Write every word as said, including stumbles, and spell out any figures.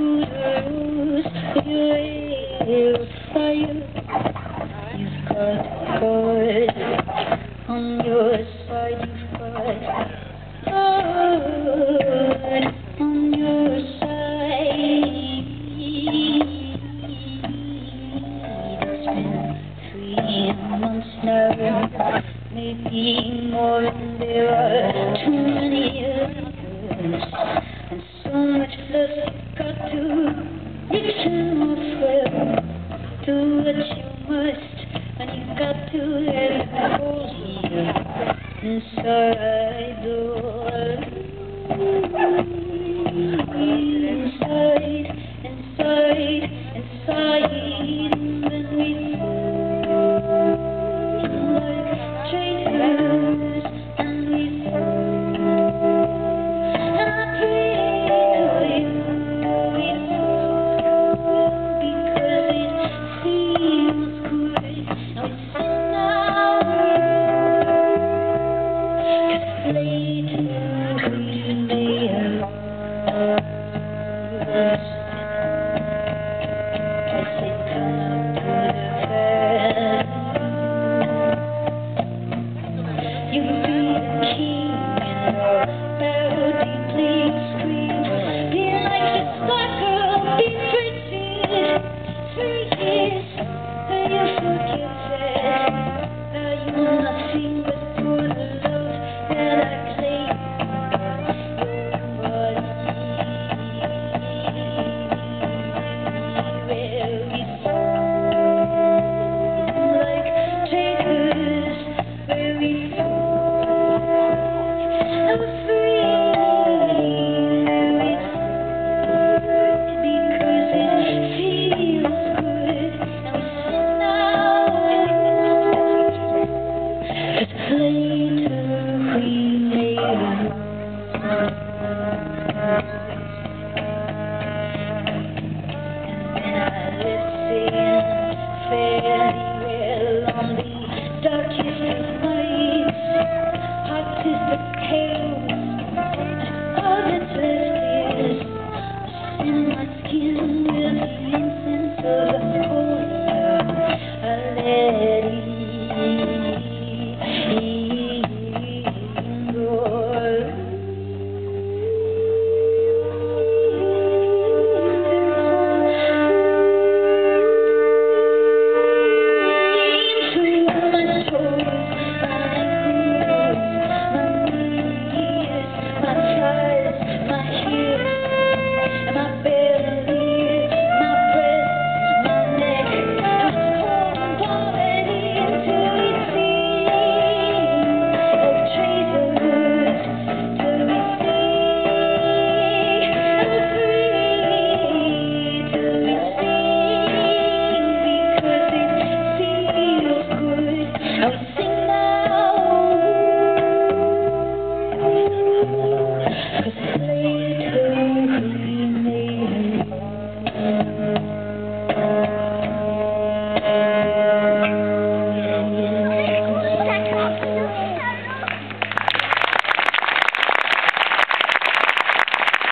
through the roof of your air fire. You've got God on your side, you've got God on your side. It's been three months now, maybe more, and there are too many others, and so much less you've got to return, my friend. Do what you must, and you've got to let it go here inside the inside, inside, inside, and then we feel like traitors, and we and I pray to you, we because it feels good, and we sing out later we may have